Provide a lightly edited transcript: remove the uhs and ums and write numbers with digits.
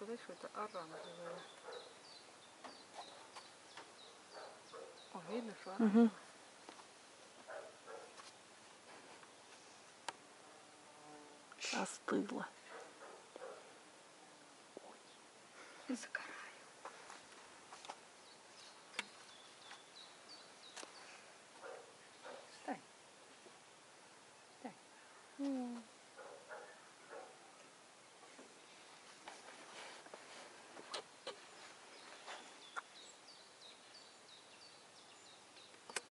сказать, что это оранжевое. О, видно, что оранжевое. Остыло. Языка.